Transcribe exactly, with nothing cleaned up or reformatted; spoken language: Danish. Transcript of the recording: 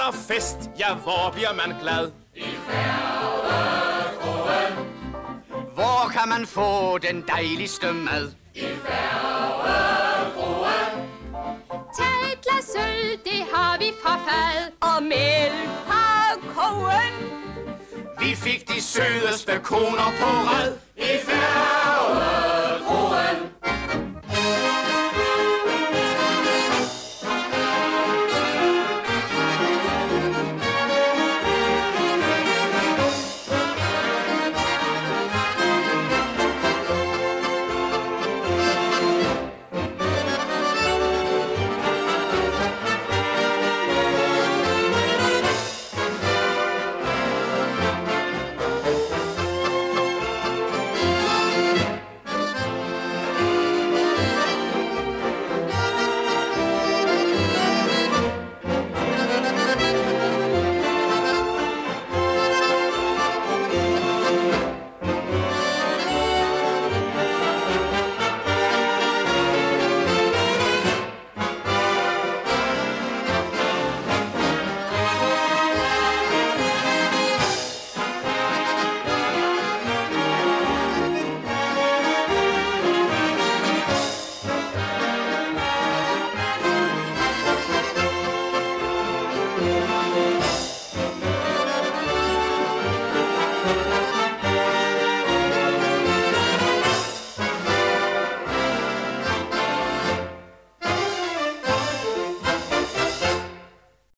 der fest, ja, hvor bliver man glad? I Færgekrogen. Hvor kan man få den dejligste mad? I Færgekrogen. Tag et glas øl, det har vi fra fad, og mælk fra kogen. Vi fik de sødeste koner på rad. I Færgekrogen.